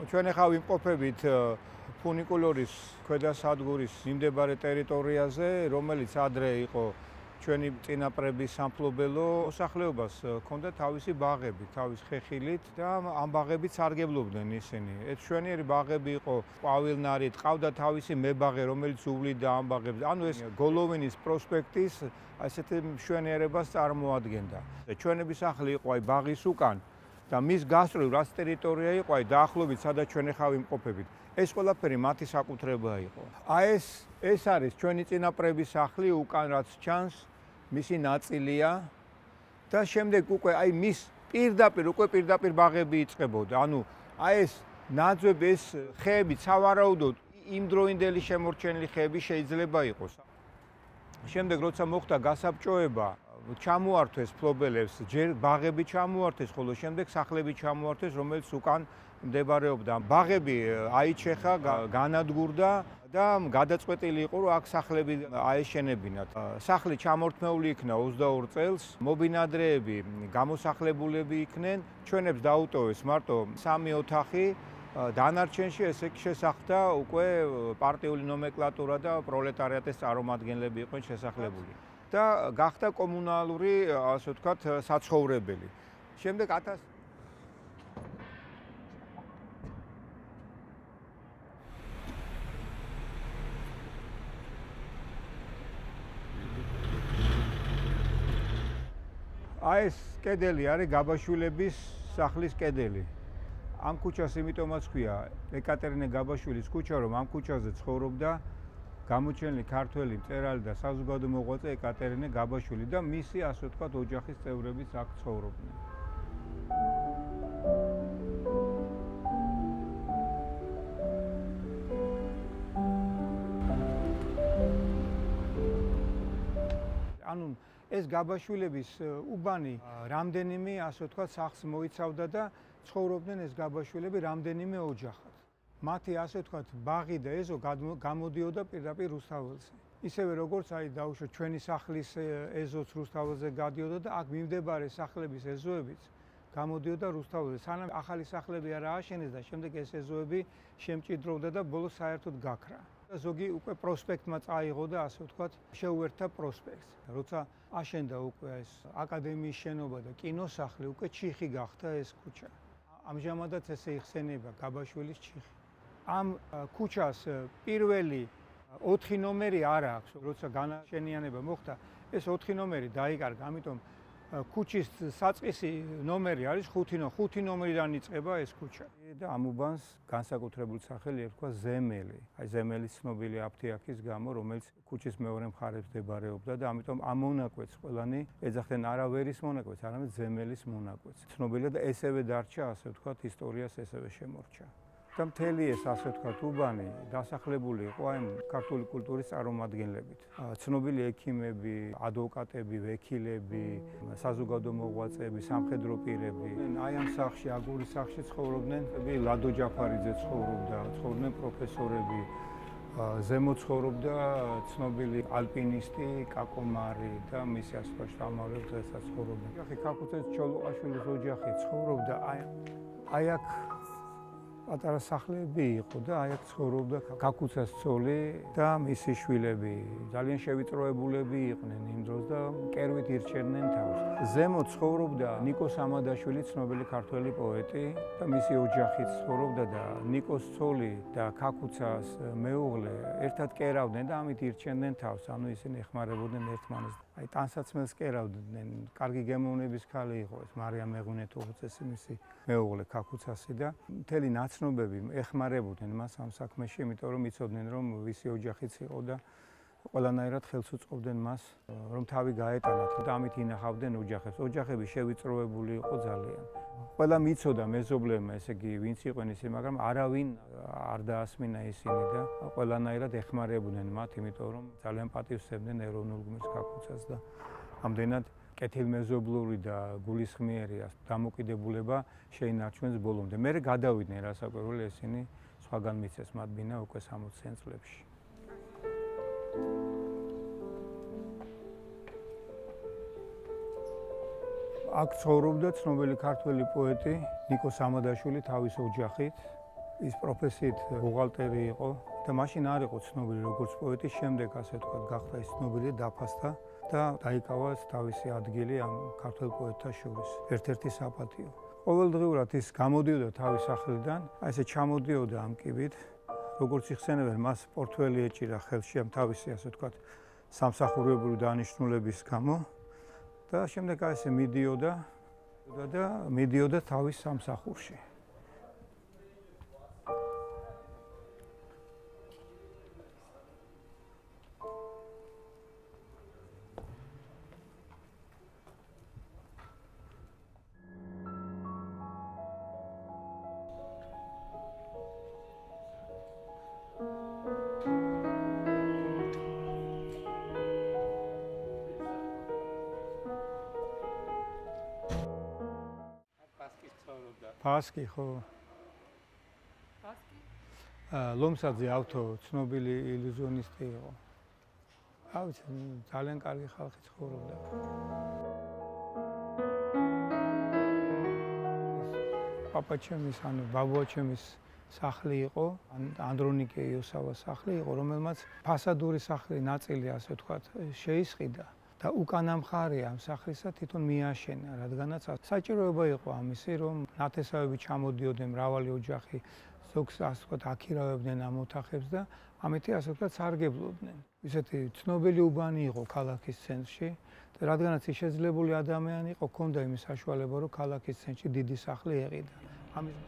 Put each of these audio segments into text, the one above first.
ჩვენ ახლა ვიმყოფებით ფუნიკულორის ქვედა სადგურის მიმდებარე ტერიტორიაზე, რომელიც ადრე იყო ჩვენი წინაპრების სამფლობელო. მოსახლეობას ჰქონდა თავისი ბაღები, თავის ხეხილით და ამ ბაღებით სარგებლობდნენ ისინი. ეს მშვენიერი ბაღები იყო ყვავილნარით, ყავდა თავისი მებაღე, რომელიც უვლიდა ამ ბაღებს. ანუ ეს გოლოვინის პროსპექტის ასეთი მშვენიერებას წარმოადგენდა. ჩვენები სახლი იყო აი ბაღის უკან და მის გასწვრივ რაც ტერიტორია იყო აი დაახლოებით სადაც ჩვენ ახლა ვიმყოფებით. ეს ყველაფერი მათი საკუთრება იყო. აი ეს არის ჩვენი წინაპრების სახლი უკან რაც ჩანს, მისი ნაწილია და შემდეგ უკვე აი მის პირდაპირ ბაღები იწყებოდა. ანუ აი ეს ნაძვები, ეს ხეები სავარაუდოდ იმდროინდელი შემორჩენილი ხეები შეიძლება იყოს. შემდეგ როცა მოხდა გასაბჭოება, ჩამოართვეს ფლობელებს, ჯერ ბაღები ჩამოართვეს, ხოლო შემდეგ სახლები ჩამოართვეს, რომელიც უკან მდებარეობდა. ბაღები აიჩეხა, განადგურდა და გადაწყვეტილი იყო, რომ აქ სახლები აეშენებინათ. სახლი ჩამორთმეული იქნა 22 წელს, მობინადრეები გამოსახლებულები იქნენ, ჩვენებს დაუტოვეს მარტო 3 ოთახი. დანარჩენში ესე იგი შესახდა უკვე პარტიული ნომენკლატურა და პროლეტარიატის წარმომადგენლები იყვნენ შესახლებული. და გახდა კომუნალური, ასე ვთქვათ, საცხოვრებელი. შემდეგ აი ეს კედელი არის გაბაშვილების სახლის კედელი. ამ ქუჩას იმიტომაც ქვია ეკატერინე გაბაშვილის ქუჩა, რომ ამ ქუჩაზე ცხოვრობდა გამოჩენილი ქართველი მწერალი და საზოგადო მოღვაწე ეკატერინე გაბაშვილი და მისი, ასე ვთქვათ, ოჯახის წევრებიც აქ ცხოვრობდნენ. ანუ ეს გაბაშვილების უბანი რამდენიმე, ასე ვთქვათ, სახლს მოიცავდა და ცხოვრობდნენ ეს გაბაშვილები რამდენიმე ოჯახად. მათი, ასე ვთქვათ, ბაღი და ეზო გამოდიოდა პირდაპირ რუსთაველზე. ისევე როგორც აი დაუშვათ ჩვენი სახლის ეზოც რუსთაველზე გადიოდა და აქ მიმდებარე სახლების ეზოებიც გამოდიოდა რუსთაველზე. სანამ ახალი სახლები არ ააშენეს და შემდეგ ეს ეზოები შემჭიდროვდა და ბოლოს საერთოდ გაქრა. ზოგი უკვე პროსპექტმა წაიღო და ასე ვთქვათ შეუერთდა პროსპექტს. როცა აშენდა უკვე ეს აკადემიის შენობა და კინოსახლი, უკვე ჩიხი გახდა ეს ქუჩა. ამჟამადაც ესე იხსენიება გაბაშვილის ჩიხი. ამ ქუჩას პირველი 4 ნომერი არ აქვს, როცა განაშენიანება მოხდა, ეს 4 ნომერი დაიკარგა, ამიტომ ქუჩის საწყისი ნომერი არის 5 ნომერიდან იწყება ეს ქუჩა. და ამ უბანს განსაკუთრებული სახელი ერქვა ზემელი. აი ზემელის ცნობილი აფთიაქის გამო, რომელიც ქუჩის მეორე მხარეს მდებარეობდა და ამიტომ ამ მონაკვეთს ყველანი ეძახდნენ არა ვერის მონაკვეთს, არამედ ზემელის მონაკვეთს. ცნობილია და ესევე დარჩა, ასე ვთქვათ, ისტორიას ესევე შემორჩა. და მთელი ეს, ასე ვთქვათ, უბანი დასახლებული იყო აი ქართული კულტურის წარმომადგენლებით. ცნობილი ექიმები, ადვოკატები, ვექილები, საზოგადო მოღვაწეები, სამხედრო პირები. აი ამ სახლში, აგურის სახლში ცხოვრობდნენ ლადო ჯაფარიძე ცხოვრობდნენ პროფესორები. ზემო ცხოვრობდა ცნობილი ალპინისტი კაკომარი და მისი ასვლა შთამავლებელს დღესაც ცხოვრობდნენ. ახლა ქაქუცეს ჩოლოყაშვილის ოჯახი ცხოვრობდა აი აქ პატარა სახლები იყო და აი აქ ცხოვრობდა ქაქუცას ცოლი და მისი შვილები. ძალიან შევიწროებულები იყვნენ იმ დროს და მკერვით ირჩევდნენ თავს. ზემო ცხოვრობდა ნიკო სამადაშვილი, ცნობილი ქართველი პოეტი და მისი ოჯახიც ცხოვრობდა და ნიკოს ცოლი და ქაქუცას მეუღლე ერთად კერავდნენ და ამით ირჩევდნენ თავს. ანუ ისინი ეხმარებოდნენ ერთმანეთს. აი ტანსაცმელს კერავდნენ. კარგი გემოვნების ქალი იყო ეს მარიამ მეღვინეთუხუცესი, მისი მეუღლე ქაქუცასი და მთელი ნაცნობები ეხმარებოდნენ მას ამ საქმეში, იმიტომ რომ იცოდნენ რომ ვისი ოჯახიც იყო და ყველანაირად ხელს უწყობდნენ მას რომ თავი გაეტანათ და ამით ინახავდნენ ოჯახებს. ოჯახები შევიწროებული იყო ძალიან. ყველა მიცოდა მეზობლებმა, ესე იგი ვინც იყვნენ ისინი, მაგრამ არავინ არ დაასმინა ისინი და ყველანაირად ეხმარებოდნენ მათ, იმიტომ რომ ძალიან პატივსცემდნენ ეროვნულ გმირს ქაქუცას და ამდენად კეთილმეზობლური და გულისხმიერი დამოკიდებულება შეინარჩუნეს ბოლომდე. მერე გადავიდნენ რასაკვირველი ესენი სხვაგან მიცეს მათ ბინა უკვე 60-იან წლებში. აქ ცხოვრობდა ცნობილი ქართველი პოეტი ნიკო სამადაშვილი თავის ოჯახით ის პროფესიით ბუღალტერი იყო და მაშინ არ იყო ცნობილი როგორც პოეტი, შემდეგ ასე ვთქვათ, გახდა ის ცნობილი, დაფასდა და დაიკავა თავისი ადგილი ამ ქართველ პოეტთა შორის. ერთ-ერთი საპატიო. ყოველდღიურად ის გამოდიოდა თავის სახლიდან, აი ესე ჩამოდიოდა ამ კიბით, როგორც იხსენებენ, მას პორტფელი ეჭირა ხელში ამ თავისი ასე ვთქვათ, სამსახურებრივი დანიშნულების გამო და შემდეგ აი ესე მიდიოდა თავის სამსახურში. Paski, ხო. Paski? ლომსაძე ავთო ცნობილი ილუზიონისტი იყო. რა ვიცი, ძალიან კარგი ხალხი ცხოვრობდა. პაპაჩემის, ანუ ბაბუაჩემის სახლი იყო, ანდრონიკე იოსავას სახლი იყო, რომელმაც ფასადური სახლი ნაწილი, ასე ვთქვათ, შეისყიდა. და უკანა მხარე ამ სახლისა თვითონ მიაშენა, რადგანაც საჭიროება იყო ამისი, რომ ნათესავები ჩამოდიოდნენ მრავალი ოჯახი, ზოგს ასე ვთქვათ, აქირავებდნენ ამ ოთახებს და ამით ასე ვთქვათ, სარგებლობდნენ. ისეთი ცნობილი უბანი იყო ქალაქის ცენტრში და რადგანაც ის შეძლებული ადამიანი იყო, ჰქონდა იმის საშუალება, რომ ქალაქის ცენტრში დიდი სახლი ეყიდა. ამის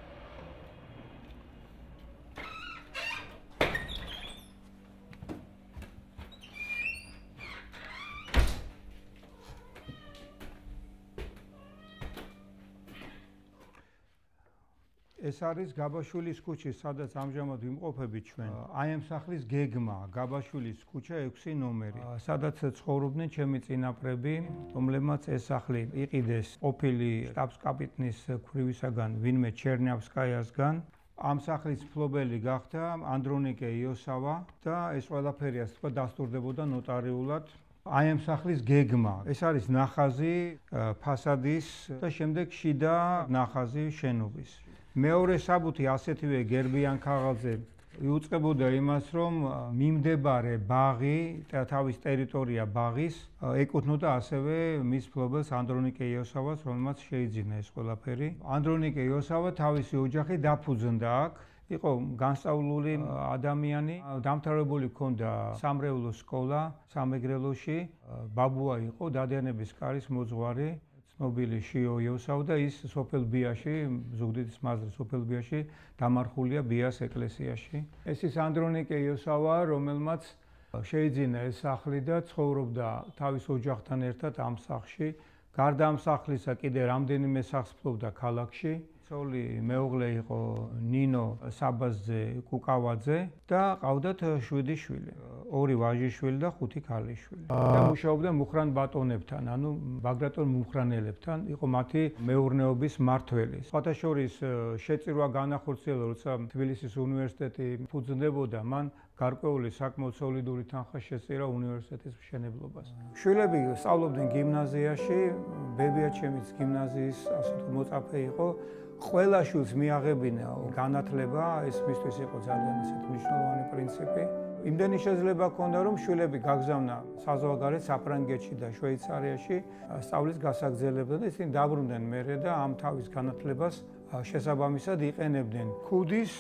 ეს არის გაბაშვილის ქუჩა, სადაც ამჟამად ვიმყოფებით ჩვენ. აი ამ სახლის გეგმა, გაბაშვილის ქუჩა 6 ნომერი, სადაც ცხოვრობდნენ ჩემი წინაპრები, რომლებმაც ეს სახლი იყიდეს ყოფილი შტაბს-კაპიტნის ქვრივისაგან ვინმე ჩერნიავსკაიასგან. ამ სახლის მფლობელი გახდა ანდრონიკე იოსავა და ეს ყველაფერი ასე თქვა დასტურდებოდა ნოტარიულად. აი ამ სახლის გეგმა, ეს არის ნახაზი ფასადის და შემდეგ შიდა ნახაზი შენობის. მეორე საბუთი ასეთივე გერბიან ქაღალდზე იუწყებოდა იმას, რომ მიმდებარე ბაღი და თავის ტერიტორია ბაღის ეკუთვნოდა ასევე მის მფლობელს ანდრონიკე იოსავას, რომელმაც შეიძინა ეს ყველაფერი. ანდრონიკე იოსავა თავისი ოჯახი დაფუძნდა აქ. იყო განსწავლული ადამიანი, დამთავრებული ჰქონდა სამრევლო სკოლა სამეგრელოში, ბაბუა იყო დადიანების კარის მოძღვარი. ცნობილი შიო იოსავა და ის სოფელ ბიაში, ზუგდიდის მაზრის სოფელ ბიაში დამარხულია ბიას ეკლესიაში. ეს ის ანდრონიკე იოსავა, რომელმაც შეიძინა ეს სახლი და ცხოვრობდა თავის ოჯახთან ერთად ამ სახლში. გარდა ამ სახლისა კიდე რამდენიმე სახლს ფლობდა ქალაქში. ცოლი მეუღლე იყო ნინო საბაზძე კუკავაძე და ყავდათ 7 შვილი. 2 ვაჟიშვილი და 5 ქალიშვილი. და მუშაობდა მუხრან ბატონებთან, ანუ ბაგრატონ მუხრანელებთან, იყო მათი მეურნეობის მმართველი. სხვათა შორის შეწირვა განახორციელა, როცა თბილისის უნივერსიტეტი ფუძნდებოდა, მან გარკვეული საკმაოდ სოლიდური თანხა შეწირა უნივერსიტეტის მშენებლობას. შვილები სწავლობდნენ გიმნაზიაში, ბებიაჩემის გიმნაზიის ასე თუ მოწაფე იყო. ყველა შვილს მიაღებინა განათლება, ეს მისთვის იყო ძალიან ისეთი მნიშვნელოვანი პრინციპი. იმდენი შეიძლება ჰქონდა, რომ შვილები გაგზავნა საზღვარგარეთ საფრანგეთში და შვეიცარიაში სწავლის გასაგრძელებდა და ისინი დაბრუნდნენ მერე და ამ თავის განათლებას შესაბამისად იყენებდნენ. ქუდის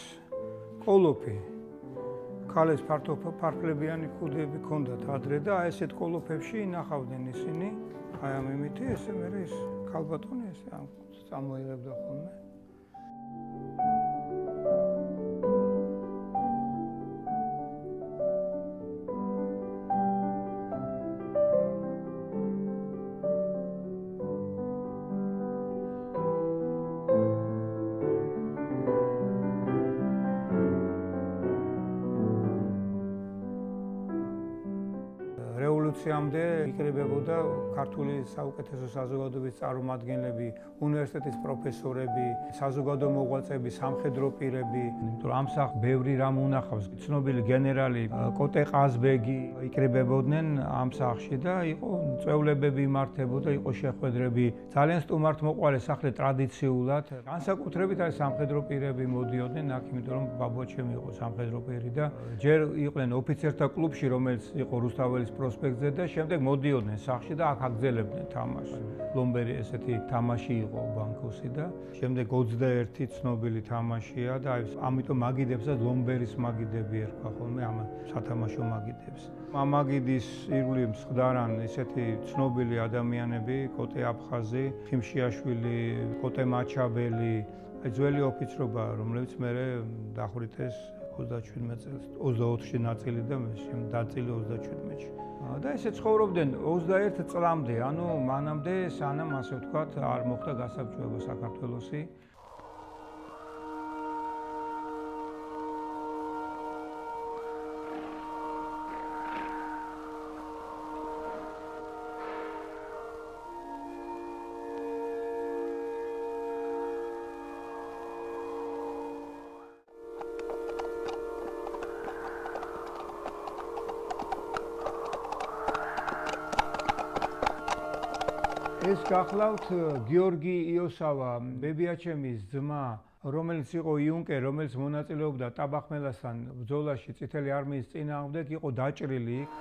კოლოფი. ქალებს ფარფლებიანი ქუდები ჰქონდათ ადრე და აი ესეთ კოლოფებში ინახავდნენ ისინი. აი ამ იმითი ესე მერე ის ქალბატონი ესე ამ წამოიღებდა ხოლმე. რევოლუციამდე იკრიბებოდა ქართული საუკეთესო საზოგადოების წარმომადგენლები, უნივერსიტეტის პროფესორები, საზოგადო მოღვაწეები, სამხედრო პირები, იმიტომ რომ ამ სახლს ბევრი რამ უნახავს. ცნობილი გენერალი კოტე ყაზბეგი იკრიბებოდნენ ამ სახლში და იყო წვევლებები იმართებოდა, იყო შეხვედრები. ძალიან სტუმართმოყვარე სახლი ტრადიციულად. განსაკუთრებით არის სამხედრო პირები მოდიოდნენ აქ, იმიტომ რომ ბაბუაჩემი იყო სამხედრო პირი და ჯერ იყვნენ ოფიცერთა კლუბში, რომელიც იყო რუსთაველის პროსპექტზე და შემდეგ მოდიოდნენ სახლში და აქ აგრძელებდნენ თამაშს. ლომბერი ესეთი თამაში იყო ბანკოსი და შემდეგ 21 ცნობილი თამაშია და ამიტომ მაგიდებსაც ლომბერის მაგიდები ერქვა ხოლმე ამ სათამაშო მაგიდებს. მამაგიდის ირგვლივ მსხდარან ესეთი ცნობილი ადამიანები, კოტე აფხაზი, ხიმშიაშვილი, კოტე მაჩაბელი, ძველი ოფიცრობა, რომლებიც მერე დახვრიტეს 27 წელს, 24-ში ნაწილი და დაწილი 27-ში. და ესე ცხოვრობდნენ 21 წლამდე, ანუ მანამდე სანამ ასე ვთქვათ არ მოხდა გასაბჭოება საქართველოსი. ეს გახლავთ გიორგი იოსავა, ბებიაჩემის ძმა, რომელიც იყო იუნკერი, რომელიც მონაწილეობდა ტაბახმელასთან ბრძოლაში წითელი არმიის წინააღმდეგ, იყო დაჭრილი იქ.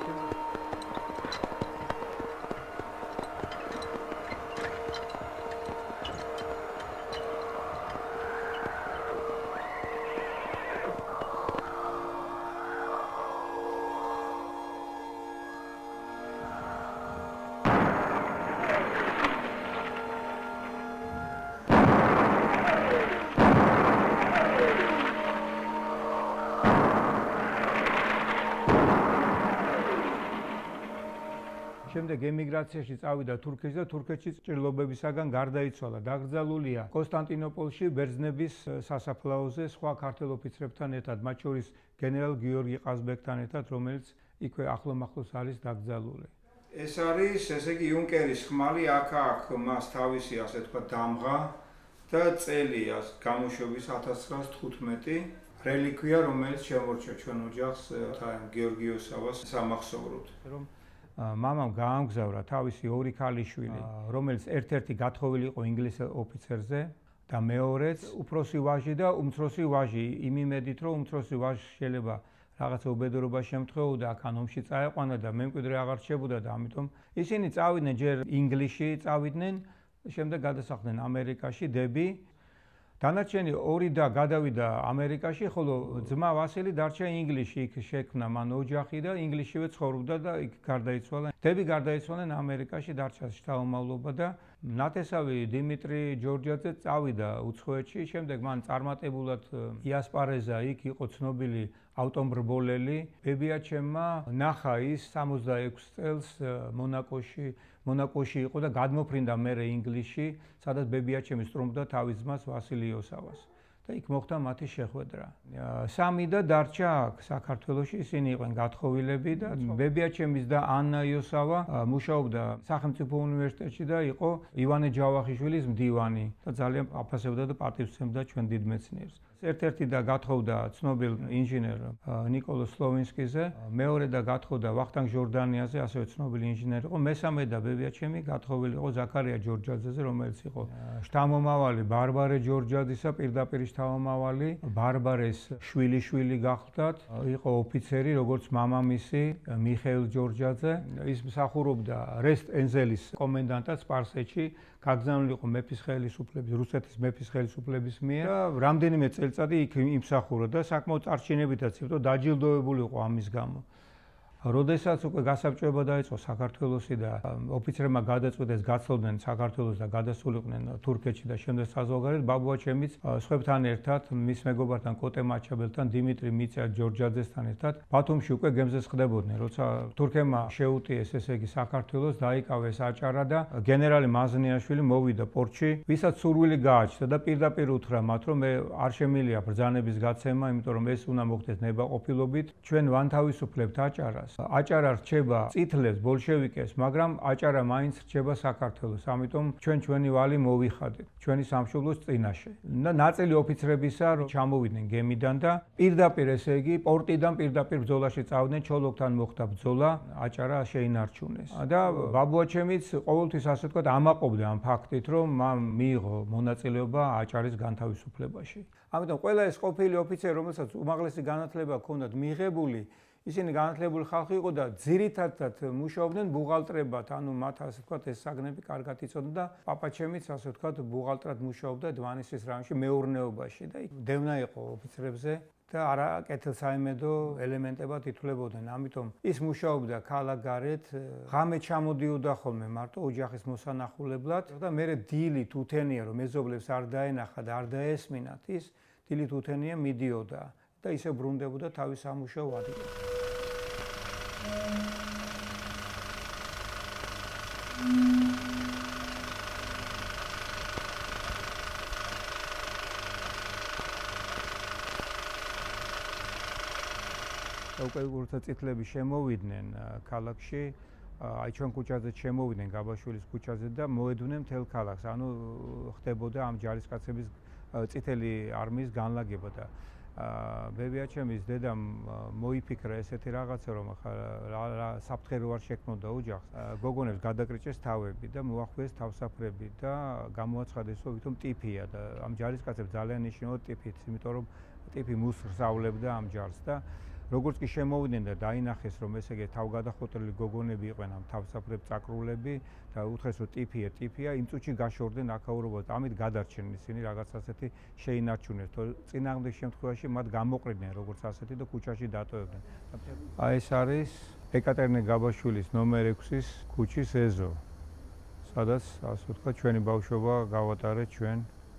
შემდეგ ემიგრაციაში წავიდა თურქეთში და თურქეთში ჭრილობებისაგან გარდაიცვალა. დაკრძალულია კონსტანტინოპოლში ბერძნების სასაფლაოზე სხვა ქართველ ოფიცრებთან ერთად, მათ შორის გენერალ გიორგი ყაზბეგთან ერთად, რომელიც იქვე ახლომახლოს არის დაკრძალული. ეს არის, ესე იგი, იუნკერის ხმალი, აქ მას თავისი, ასე ვთქვათ, დამღა და წელი გამოშვების 1915 რელიკვია, რომელიც შემორჩა ჩვენ ოჯახს გიორგი იოსავას სამახსოვროდ. მამამ გაამგზავრა თავისი ორი ქალიშვილი, რომელიც ერთ-ერთი გათხოვილი იყო ინგლისელ ოფიცერზე და მეორეც უფროსი ვაჟი და უმცროსი ვაჟი, იმ იმედით, რომ უმცროსი ვაჟი შეიძლება რაღაცა უბედურობა შემთხვეოდა, აქ ომში წაეყვანა და მემკვიდრე აღარ რჩებოდა და ამიტომ ისინი წავიდნენ ჯერ ინგლისში, წავიდნენ, შემდეგ გადასახლდნენ ამერიკაში, დები. დანარჩენი ორი და გადავიდა ამერიკაში, ხოლო ძმა ვასილი დარჩა ინგლისში, იქ შექმნა მან ოჯახი და ინგლისშივე ცხოვრობდა და იქ გარდაიცვალა. დები გარდაიცვალნენ ამერიკაში, დარჩა შთამომავლობა და ნათესავი დიმიტრი ჯორჯაძე წავიდა უცხოეთში, შემდეგ მან წარმატებულად იასპარეზა, იქ იყო ცნობილი ავტომრბოლელი. ბებიაჩემმა ნახა ის 66 წელს მონაკოში იყო და გადმოფრინდა მერე ინგლისში, სადაც ბებიაჩემი სწრომბდა თავის ძმას ვასილი იოსავას. და იქ მოხდა მათი შეხვედრა. სამი და დარჩა აქ საქართველოში, ისინი იყვნენ გათხოვილები და ბებიაჩემის და ანა იოსავა მუშაობდა სახელმწიფო უნივერსიტეტში და იყო ივანე ჯავახიშვილის მდივანი და ძალიან აფასებდა და პატივსცემდა ჩვენ დიდ მეცნიერს. ერთ-ერთი და გათხოვდა ცნობილ ინჟინერ ნიკოლოზ სლოვინსკიზე, მეორე და გათხოვდა ვახტანგ ჟორდანიაზე, ასევე ცნობილი ინჟინერი იყო, მესამე და ბებიაჩემი გათხოვილი იყო ზაქარია ჯორჯაძეზე, რომელიც იყო შთამომავალი ბარბარე ჯორჯაძისა, პირდაპირ შთამომავალი ბარბარეს შვილიშვილი გახლდათ, იყო ოფიცერი, როგორც მამამისი მიხეილ ჯორჯაძე. ის მსახურობდა რესტ ენზელის კომენდანტად სპარსეთში, გაგზავნილი იყო მეფის ხელისუფლების, რუსეთის მეფის ხელისუფლების მიერ და რამდენიმე წელიწადი იქ იმსახურა და საკმაოდ წარჩინებითაც იყო დაჯილდოვებული იყო ამის გამო. როდესაც უკვე გასაბჭოება დაიწყო საქართველოსი და ოფიცრებმა გადაწყვიტეს გაცლოდნენ საქართველოს და გადასულიყვნენ თურქეთში და შემდეგ საზღვარგარეთ, ბაბუაჩემიც სხვებთან ერთად, მის მეგობართან კოტე მაჩაბელთან, დიმიტრი მიწა ჯორჯაძესთან ერთად ბათუმში უკვე გემზეს ხდებოდნენ, როცა თურქებმა შეუტიეს, ესე იგი საქართველოს, დაიკავეს აჭარა და გენერალი მაზნიაშვილი მოვიდა პორტში, ვისაც სურვილი გააჩნდა და პირდაპირ უთხრა მათ, რომ მე არ შემიძლია ბრძანების გაცემა, იმიტომ რომ ეს უნდა მოხდეს ნებაყოფილობით, ჩვენ ვანთავისუფლებთ აჭარას. აჭარა რჩება წითლებს, ბოლშევიკებს, მაგრამ აჭარა მაინც რჩება საქართველოს. ამიტომ ჩვენი ვალი მოვიხადეთ ჩვენი სამშობლოს წინაშე. და ნაწილი ოფიცრებისა ჩამოვიდნენ გემიდან და პირდაპირ ესე იგი პორტიდან პირდაპირ ბრძოლაში წავდნენ, ჩოლოქთან მოხდა ბრძოლა, აჭარა შეინარჩუნეს. და ბაბუაჩემიც ყოველთვის ასე ვთქვათ ამაყობდა ამ ფაქტით, რომ მან მიიღო მონაწილეობა აჭარის განთავისუფლებაში. ამიტომ ყველა ეს ყოფილი ოფიცერი, რომელსაც უმაღლესი განათლება ჰქონდათ მიღებული, ისინი განათლებული ხალხი იყო და ძირითადად მუშაობდნენ ბუღალტრებად, ანუ მათ ასე ვთქვათ ეს საგნები კარგად იცოდნენ და პაპაჩემიც ასე ვთქვათ ბუღალტრად მუშაობდა დვანისის რაიონში მეურნეობაში და დევნა იყო ოფიცრებზე და არა კეთილსაიმედო ელემენტებად ითვლებოდნენ. ამიტომ ის მუშაობდა ქალაქგარეთ, ღამე ჩამოდიოდა ხოლმე მარტო ოჯახის მოსანახულებლად და მერე დილით უთენია რომ მეზობლებს არ დაენახა და არ დაესმინათ ის დილით უთენია მიდიოდა და ისე ბრუნდებოდა თავის სამუშაო ადგილზე. უკვე როცა წითლები შემოვიდნენ ქალაქში, აი ჩვენ ქუჩაზე შემოვიდნენ გაბაშვილის ქუჩაზე და მოედვნენ მთელ ქალაქს. ანუ ხდებოდა ამ ჯარისკაცების წითელი არმიის განლაგება და ბებიაჩემის დედამ მოიფიქრა ესეთი რაღაცა რომ საფრთხე რო არ შექმნოდა ოჯახს, გოგონებს გადაკრიჭეს თავები და მოახვეს თავსაფრები და გამოაცხადეს რომ ვითომ ტიფია და ამ ჯარისკაცებს ძალიან ნიშნავდა ტიფით, იმიტომ რომ ტიფი მუსრსავლებდა ამ ჯარს და როგორც კი შემოვიდნენ და დაინახეს რომ ესე იგი თავგადახოტილი გოგონები იყვნენ ამ თავსაფრებს წაკრულები და უთხრეს რომ ტიფია, იმ წუთში გაშორდნენ აქაურობას. ამით გადარჩნენ ისინი რაღაც ასეთი შეინარჩუნეს. წინააღმდეგ შემთხვევაში მათ გამოყრიდნენ როგორც ასეთი და ქუჩაში დატოვებდნენ. აი ეს არის ეკატერინე გაბაშვილის ნომერ 6-ის ქუჩის ეზო, სადაც ასე ვთქვათ ჩვენი ბავშვობა გავატარეთ ჩვენ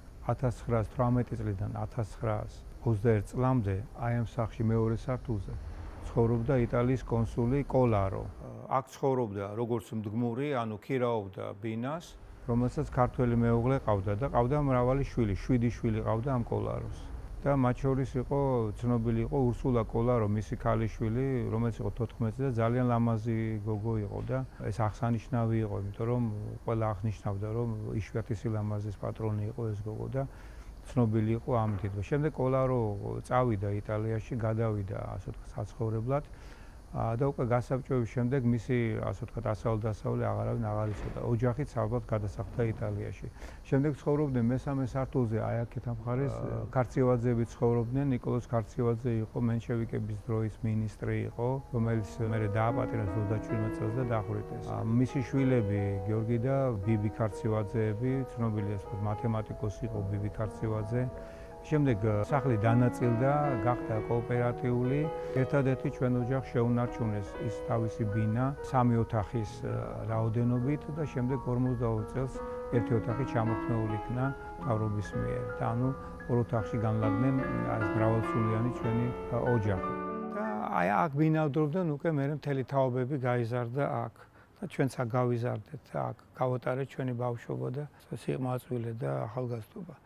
1918 წლიდან 1921 წლამდე აი ამ სახლში მეორე სართულზე ცხოვრობდა იტალიის კონსული კოლარო. აქ ცხოვრობდა როგორც მდგმური, ანუ ქირაობდა ბინას, რომელსაც ქართველი მეუღლე ყავდა და ყავდა მრავალი შვილი, 7 შვილი ყავდა ამ კოლაროს. და მათ შორის იყო ცნობილი იყო ურსულა კოლარო, მისი ქალიშვილი, რომელიც იყო 14 და ძალიან ლამაზი გოგო იყო და ეს აღსანიშნავი იყო, იმიტომ რომ ყველა აღნიშნავდა რომ იშვიათი სილამაზის პატრონი იყო ეს გოგო და ცნობილი იყო ამ თითქოს. შემდეგ კოლარო წავიდა იტალიაში, გადავიდა ასე ვთქვათ საცხოვრებლად და უკვე გასაბჭოების შემდეგ მისი ასე ვთქვათ ასაულ-დასავლე აღარავინ აღარ იცოდა. ოჯახიც ალბათ გადასახლდა იტალიაში. შემდეგ ცხოვრობდნენ მესამე სართულზე, აი აქეთ ამ მხარეს ქარციევაძეები ცხოვრობდნენ. ნიკოლოზ ქარციევაძე იყო მენშევიკების დროის მინისტრი იყო, რომელიც მერე დააპატიმრეს 27 წელს და დახვრიტეს. მისი შვილები გიორგი და ბიბი ქარციევაძეები, ცნობილი ასე ვთქვათ მათემატიკოსი იყო ბიბი ქარციევაძე. შემდეგ სახლი დანაწილდა, გახდა კოოპერატიული. ერთადერთი ჩვენ ოჯახს შეუნარჩუნეს ის თავისი ბინა, 3 ოთახის რაოდენობით და შემდეგ 42 წელს ერთი ოთახი ჩამოქმნეული იქნა მთავრობის მიერ. და ანუ ორ ოთახში განლაგდნენ ეს მრავალსულიანი ჩვენი ოჯახი. და აი აქ ბინავდრობდნენ უკვე მერე მთელი თაობები გაიზარდა აქ. და ჩვენც აქ გავიზარდეთ, აქ გავატარეთ ჩვენი ბავშვობა და სიყმაწვილე და ახალგაზრდობა.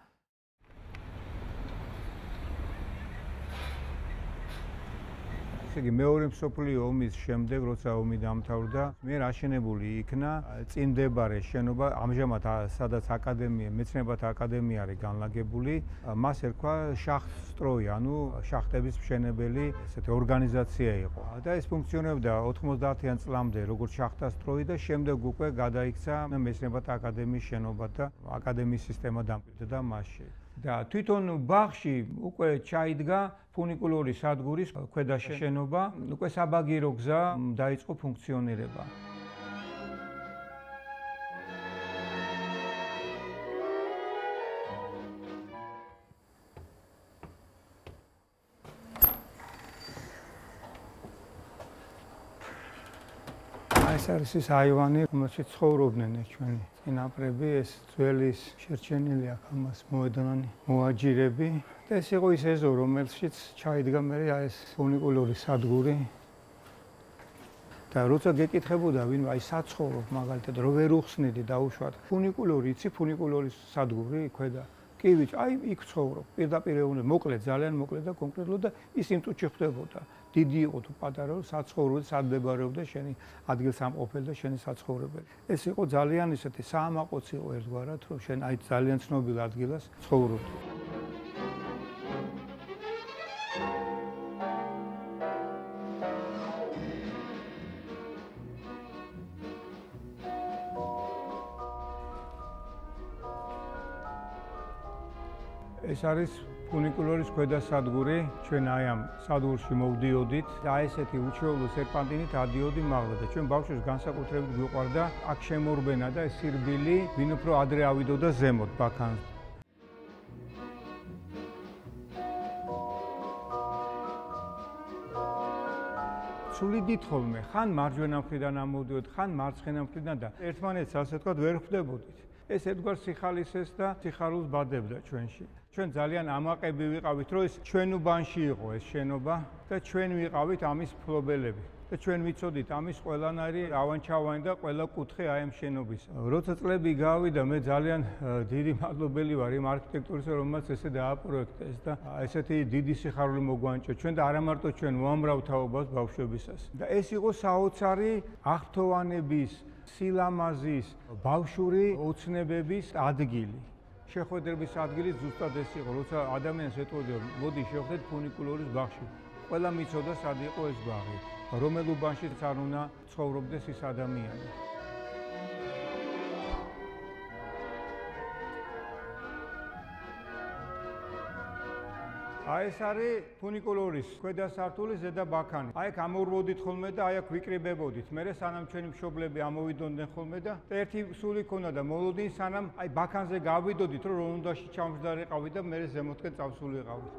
ესე იგი მეორე მსოფლიო ომის შემდეგ, როცა ომი დამთავრდა, მიერ აშენებული იქნა წინდებარე შენობა, ამჟამად სადაც აკადემია, მეცნიერებათა აკადემია არის განლაგებული, მას ერქვა შახტსტროი, ანუ შახტების მშენებელი ესეთი ორგანიზაცია იყო. და ეს ფუნქციონირებდა 90-იან წლამდე როგორც შახტასტროი და შემდეგ უკვე გადაიქცა მეცნიერებათა აკადემიის შენობა და აკადემიის სისტემა დამკვიდრდა მასში. და თვითონ ბაღში უკვე ჩაიდგა ფუნიკულური სადგურის ქვედა შენობა, უკვე საბაგირო გზა დაიწყო ფუნქციონირება. ეს არის ის აივანი, რომელშიც ცხოვრობდნენ ჩვენი წინაპრები, ეს ძველის შერჩენილი აქ ამას მოედნანი, მოაჯირები. და ეს იყო ის ეზო, რომელშიც ჩაიდგა მე ეს ფუნიკულური სადგური. და როცა გეკითხებოდა ვინ აი საცხოვრობ მაგალითად რო ვერ უხსნიდი დაუშვათ. ფუნიკულური, იცი ფუნიკულური სადგური ქვედა კი ვიცი, აი იქ ცხოვრობ. პირდაპირ ეუბნები, მოკლედ, ძალიან მოკლედ და კონკრეტულად და ის იმ წუთში ხდებოდა. დიდი იყო თუ პატარა, საცხოვრებელი, სად მდებარეობდა შენი ადგილსამყოფელი და შენი საცხოვრებელი. ეს იყო ძალიან ისეთი საამაყოც იყო ერთგვარად, რომ შენ აი ძალიან ცნობილ ადგილას ცხოვრობდი. ეს არის ფუნიკულორის ქვედასადგური, ჩვენ აი ამ სადგურში მოვდიოდით და აი ესეთი უჩვეულო სერპანტინით ადიოდი მაღლა და ჩვენ ბავშვებს განსაკუთრებით გვიყვარდა აქ შემორბენა და ეს სირბილი, ვინ უფრო ადრე ავიდოდა ზემოთ ბაქანს. სულიდით ხოლმე, ხან მარჯვენა მხრიდან ამოვდიოდ, ხან მარცხენა მხრიდან და ერთმანეთს ასე ვთქვათ ვერ ხვდებოდით. ეს ერთგვარ სიხალისეს და სიხარულს ბადებდა ჩვენში. ჩვენ ძალიან ამაყები ვიყავით, რომ ეს ჩვენ უბანში იყო ეს შენობა და ჩვენ ვიყავით ამის მფლობელები. და ჩვენ ვიცოდით ამის ყველანაირი ავანჩავანი და ყველა კუთხე აი ამ შენობისა. როცა წლები გავიდა, მე ძალიან დიდი მადლობელი ვარ იმ არქიტექტურისა, რომელმაც ესე დააპროექტეს და ესეთი დიდი სიხარული მოგვანჭო ჩვენ და არა მარტო ჩვენ უამრავ თაობას ბავშვებისას. და ეს იყო საოცარი აღფრთოვანების, სილამაზის, ბავშვური ოცნებების ადგილი. შეხვედრების ადგილი ზუსტად ეს იყო, როცა ადამიანს ეტყოდა, მოდი შევხვდეთ ფუნიკულორის ბაღში. ყველა მიცოდა სად იყო ეს ბაღი, რომელ უბანშიც არ უნდა ცხოვრობდეს ის ადამიანი. აი ეს არის ფუნიკულორის ქვედა სართულის ზედა ბაქანი. აი აქ ამოვრბოდით ხოლმე და აი აქ ვიკრიბებოდით. მერე სანამ ჩვენი მშობლები ამოვიდოდნენ ხოლმე და ერთი სული ქონდა და მოლოდინი სანამ აი ბაქანზე გავიდოდით, რომ რონდაში ჩამჯდარიყავით და მერე ზემოთკენ წავსულიყავით.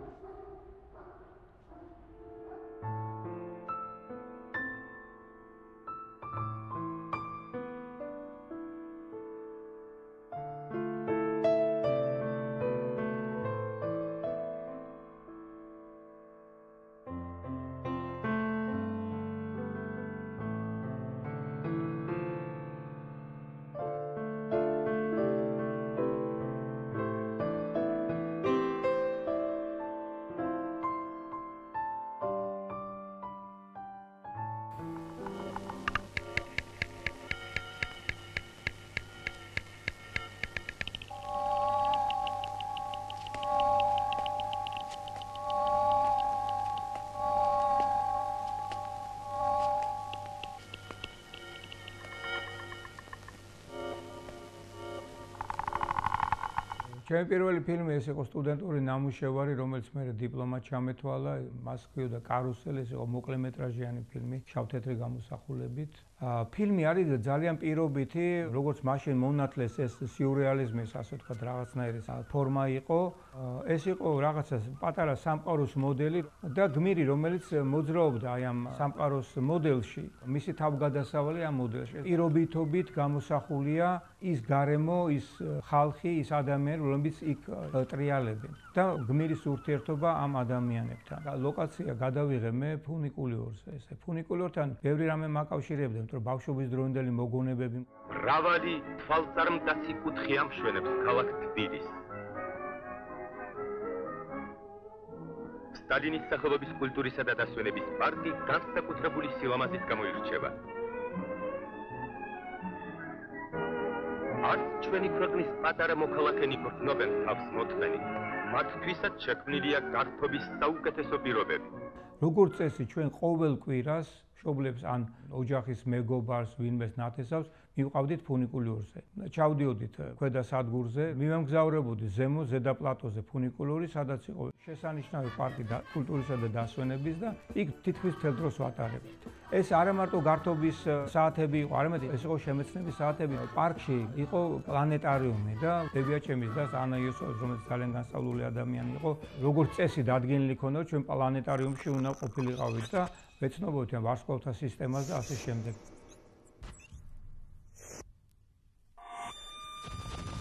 ჩემი პირველი ფილმი ეს იყო სტუდენტური ნამუშევარი, რომელიც მე დიპლომად ჩამეთვალა, მას ჰქვიოდა კარუსელი, ეს იყო მოკლემეტრაჟიანი ფილმი, შავ-თეთრი გამოსახულებით. ფილმი არის ძალიან პირობითი, როგორც მაშინ მონათლეს ეს სიურრეალიზმის, ასე ვთქვათ, რაღაცნაირი ფორმა იყო. ეს იყო რაღაცა პატარა სამყაროს მოდელი და გმირი, რომელიც მოძრაობდა აი ამ სამყაროს მოდელში, მისი თავგადასავალი ამ მოდელში. პირობითობით გამოსახულია ის გარემო, ის ხალხი, ის ადამიანი, რომლებიც იქ ტრიალებენ და გმირის ურთიერთობა ამ ადამიანებთან. ლოკაცია გადავიღე მე ფუნიკულიორზე, ესე ფუნიკულიორთან ბევრი რამე მაკავშირებდა, იმიტომ რომ ბავშვობის დროინდელი მოგონებები. მრავალი თვალწარმტაცი კუთხე ამშვენებს ქალაქ თბილისს. სტალინის სახელობის კულტურისა და დასვენების პარკი განსაკუთრებული სილამაზით გამოირჩევა. არც ჩვენი ქვეყნის პატარა მოქალაქენი გრძნობენ თავს მოთხენით. მათთვისაც შექმნილია გართობის საუკეთესო პირობები. როგორც წესი, ჩვენ ყოველ კვირას მშობლებს ან ოჯახის მეგობარს, ვინმეს ნათესავს, მივყავდით ფუნიკულიორზე. ჩავდიოდით ქვედა სადგურზე, მივამგზავრებოდით ზემო ზედა პლატოზე ფუნიკულორი, სადაც იყო შესანიშნავი პარკი კულტურისა და დასვენების და იქ თითქმის მთელ დროს ვატარებდით. ეს არა მარტო გართობის საათები იყო, არამედ ეს იყო შემეცნების საათები. პარკში იყო პლანეტარიუმი და ბებიაჩემის და ანა იოსოვის, რომელიც ძალიან განსწავლული ადამიანი იყო, როგორც წესი დადგენილი ქონდა, ჩვენ პლანეტარიუმში უნდა ყოფილიყავით და ვეცნობოდით ამ ვარსკვლავთა სისტემას და ასე შემდეგ.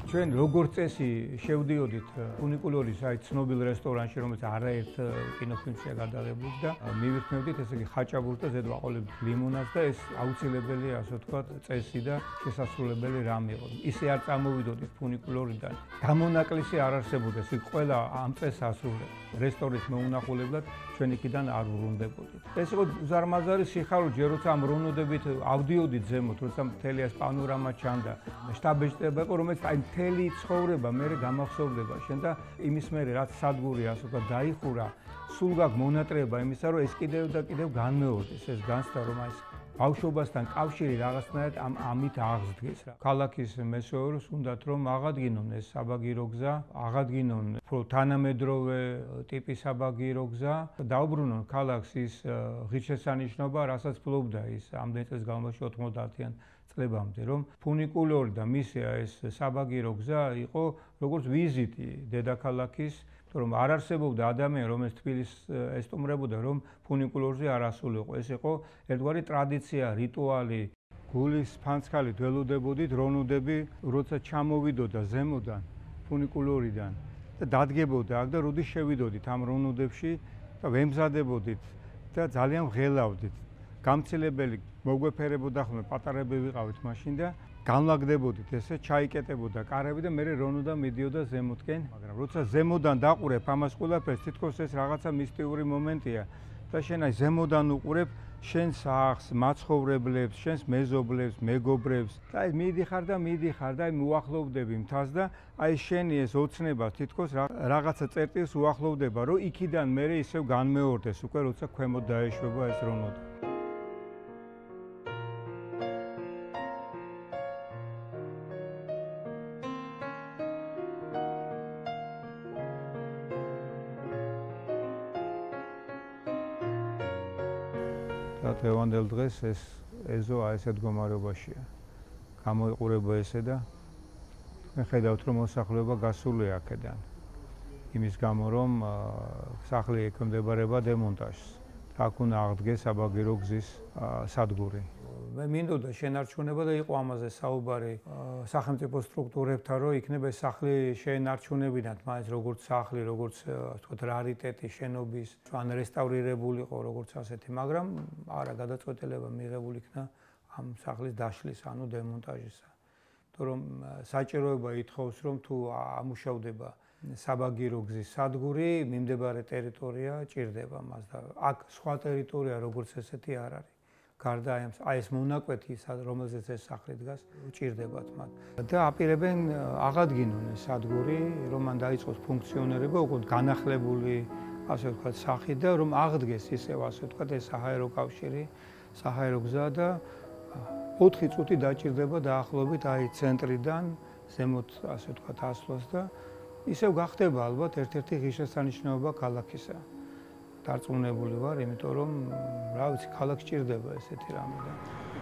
ჩვენ როგორც წესი შევდიოდით ფუნიკულორის აი ცნობილ რესტორანში, რომელიც არაერთ კინოფილმშია გადაღებული და მივიხმევდით ესე იგი ხაჭაპურს და ზედ ვაყოლებდით ლიმონადს და ეს აუცილებელი, ასე ვთქვათ, წესი და შესასრულებელი რამ იყო. ისე არ წამოვიდოდით ფუნიკულორიდან. გამონაკლისი არ არსებობდეს, იქ ყველა ამ წესს ასრულებდა. რესტორნის მოუნახულებლად ჩვენ იქიდან არ ვრუნდებოდით. ეს იყო უზარმაზარი სიხარული, ჯერ როცა მრუნოდებით ავდიოდით ზემოთ, როცა მთელი ეს პანორამა ჩანდა. შტაბ-ეჭდება იყო, რომელიც აი მთელი ცხოვრება მე გამახსოვდება შენ და იმის მერე რაც სადგური ასე ვთქვათ დაიხურა, სულ გაქვს მონატრება იმისა, რომ ეს კიდევ და კიდევ განმეორდეს, ეს განცდა რომ აი ბავშვობასთან კავშირი რაღაცნაირად ამით აღსდგეს რა. ქალაქის მესვეურს უნდათ რომ აღადგინონ ეს საბაგირო გზა, აღადგინონ უფრო თანამედროვე ტიპის საბაგირო გზა, დაუბრუნონ ქალაქს ის ღირსშესანიშნობა, რასაც ფლობდა ის ამდენი წელს განმავლობაში 90-იან წლებამდე, რომ ფუნიკულორი და მისი ეს საბაგირო გზა იყო როგორც ვიზიტი დედაქალაქის, რომ არ არსებობდა ადამიანი, რომელიც თბილისს ესტუმრებოდა, რომ ფუნიკულორზე არ ასულიყო. ეს იყო ერთგვარი ტრადიცია, რიტუალი. გულის ფანცხალით ველოდებოდით რონუდები, როცა ჩამოვიდოდა ზემოდან ფუნიკულორიდან და დადგებოდა აქ და როდის შევიდოდით ამ რონუდებში და ვემზადებოდით და ძალიან ვღელავდით. გამცილებელი მოგვეფერებოდა ხოლმე, პატარები ვიყავით მაშინ და განლაგდებოდით ესე, ჩაიკეტებოდა კარები და მე რონოდა მიდიოდა ზემოთკენ, მაგრამ როცა ზემოდან დაყურებ ამას ყველაფერს, თითქოს ეს რაღაცა მისტიური მომენტია და შენ აი ზემოდან უყურებ შენს სახლს, მაცხოვრებლებს, შენს მეზობლებს, მეგობრებს და აი მიდიხარ და აი მოახლოვდები მთას და აი შენი ეს ოცნება თითქოს რაღაცა წერტილს უახლოვდება, რომ იქიდან მე ისევ განმეორდეს უკვე როცა ქვემოთ დაეშვება ეს რონოდა. დღევანდელ დღეს ეს ეზო ესეთ მდგომარეობაშია. გამოიყურება ესე და მე ხედავთ რომ მოსახლეობა გასულია აქედან. იმის გამო რომ სახლი ექვემდებარება დემონტაჟს. აქ უნდა აღდგეს საბაგირო გზის სადგური. მე მინდოდა შენარჩუნება და იყო ამაზე საუბარი სახელმწიფო სტრუქტურებთან, რომ იქნება ეს სახლი შეენარჩუნებინათ, მაინც როგორც სახლი, როგორც ვთქვათ რარიტეტი შენობის, ან რესტავრირებულიყო როგორც ასეთი, მაგრამ არა გადაწყვეტილება მიღებული იქნა ამ სახლის დაშლის, ანუ დემონტაჟისა. თუ რომ საჭიროება ითხოვს, რომ თუ ამუშავდება საბაგირო გზის სადგური, მიმდებარე ტერიტორია ჭირდება მას და აქ სხვა ტერიტორია როგორც ესეთი არ არის. გარდა აი ეს მონაკვეთი, რომელზეც ეს სახლი დგას, ჭირდებათ მათ. და აპირებენ აღადგინონ ეს სადგური, რომ მან დაიწყოს ფუნქციონირება, უკვე განახლებული, ასე ვთქვათ, სახით და რომ აღდგეს ისევ, ასე ვთქვათ, ეს საჰაერო კავშირი, საჰაერო გზა და 4 წუთი დაჭირდება დაახლოებით აი ცენტრიდან ზემოთ, ასე ვთქვათ, ასვლას და ისევ გახდება ალბათ ერთ-ერთი ღირსშესანიშნაობა ქალაქისა. დარწმუნებული ვარ, იმიტომ რომ რა ვიცი, ქალაქს ჭირდება ესეთი რამე და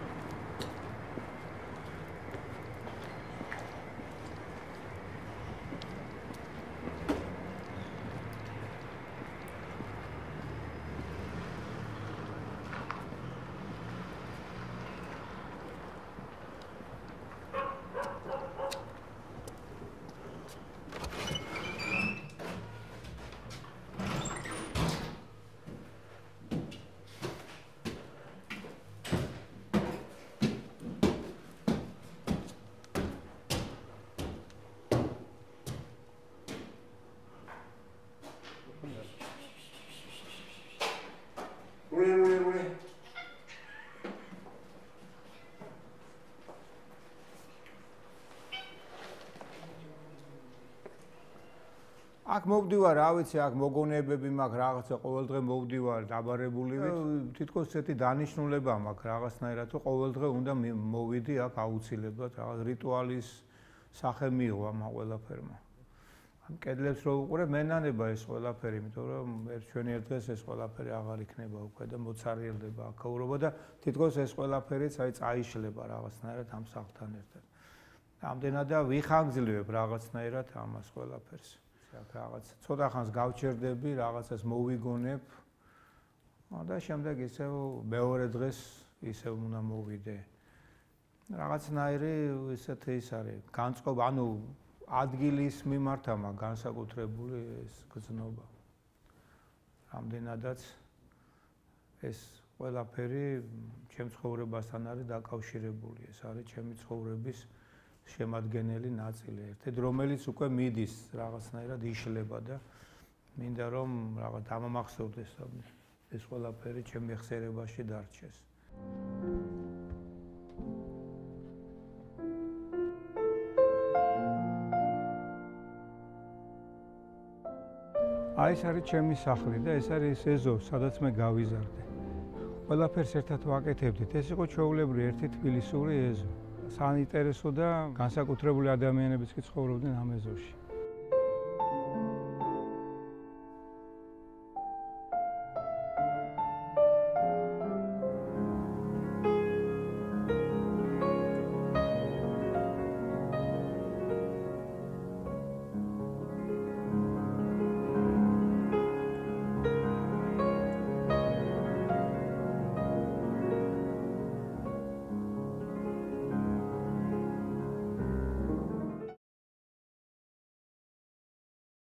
აქ მოვდივარ, რა ვიცი, აქ მოგონებები მაქვს, რაღაცა ყოველდღე მოვდივარ, დაბარებულივით. თითქოს ესეთი დანიშნულება მაქვს რაღაცნაირად, რომ ყოველდღე უნდა მოვიდი აქ აუცილებლად, რაღაც რიტუალის სახე მიიღო ამ ყველაფერმა. ამ კედლებს რო უყურებ, მენანება ეს ყველაფერი, იმიტომ რომ ჩვენი ერთ დღეს ეს ყველაფერი აღარ იქნება უკვე და მოცარიელდება აქაურობა და თითქოს ეს ყველაფერიც აი წაიშლება რაღაცნაირად ამ სახლთან ერთად. ამდენადაა ვიხანგძლივებ რაღაცნაირად ამას ყველაფერს. აქ რაღაც ცოტა ხანს გავჩერდები, რაღაცას მოვიგონებ და შემდეგ ისევ მეორე დღეს ისევ უნდა მოვიდე. რაღაცნაირი ისეთი ის არის, განწყობა, ანუ ადგილის მიმართ ამა განსაკუთრებული ეს გზნობა. რამდენადაც ეს ყველაფერი ჩემ ცხოვრებასთან არის დაკავშირებული. ეს არის ჩემი ცხოვრების შემადგენელი ნაწილი. ერთ-ერთი რომელიც უკვე მიდის რაღაცნაირად იშლება და მინდა რომ რაღაც ამამახსოვდეს ეს ყველაფერი ჩემი ხსერებაში დარჩეს. აი ეს არის ჩემი სახლი და ეს არის ეზო, სადაც მე გავიზარდე. ყველაფერს ერთად ვაკეთებდით. ეს იყო ჩვეულებრივი ერთი თბილისური ეზო. საინტერესო და განსაკუთრებული ადამიანებიც კი ცხოვრობდნენ ამ ეზოში.